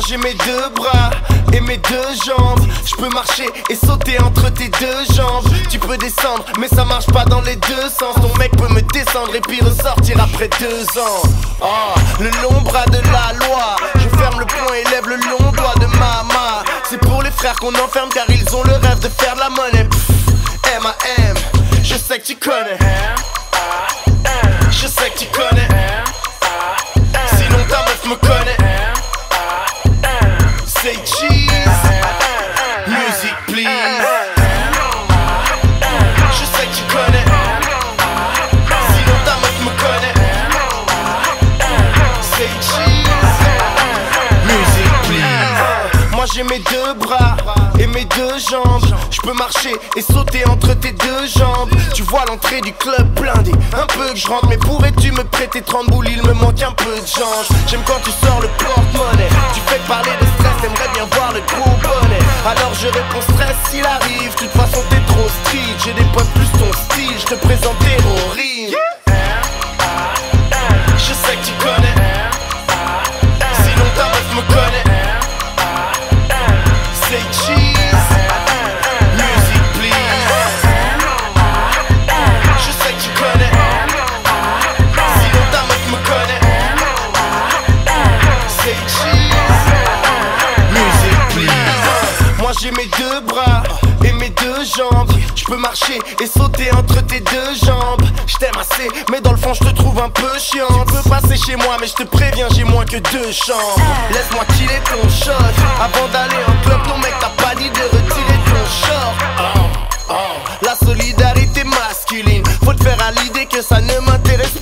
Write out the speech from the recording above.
j'ai mes deux bras et mes deux jambes. Je peux marcher et sauter entre tes deux jambes. Tu peux descendre mais ça marche pas dans les deux sens. Ton mec peut me descendre et puis ressortir après 2 ans. Oh, le long bras de la loi. Je ferme le poing et lève le long doigt de ma main. C'est pour les frères qu'on enferme car ils ont le rêve de faire de la monnaie. M.A.M. Je sais que tu connais. Je sais que tu connais. Sinon ta meuf me connaît. Say cheese. Music please. Je sais que tu connais. Sinon ta meuf me connaît. Say cheese. Music please. Moi j'ai mes deux bras et mes deux jambes. Je peux marcher et sauter entre tes deux jambes. Tu vois l'entrée du club blindé. Un peu que je rentre, mais pourrais-tu me prêter 30 boules? Il me manque un peu de change. J'aime quand tu sors le porte-monnaie. Tu fais parler de stress, t'aimerais bien voir le gros bonnet. Alors je réponds stress s'il arrive. De toute façon t'es trop street. J'ai des potes plus ton style. Je te présente terrorisme. Je sais que tu connais. Sinon ta meuf me connaît. Say cheese. Music please. Je sais que tu connais. Sinon ta meuf me connaît. Say cheese. Music please. Moi j'ai mes deux bras et mes deux jambes. Je peux marcher et sauter entre tes deux jambes. Je t'aime assez mais dans le fond je te trouve un peu chiant. Tu peux passer chez moi mais je te préviens j'ai moins que 2 chambres. Laisse-moi killer ton shot. Avant d'aller en club ton mec t'a pas dit de retirer ton short. La solidarité masculine. Faut te faire à l'idée que ça ne m'intéresse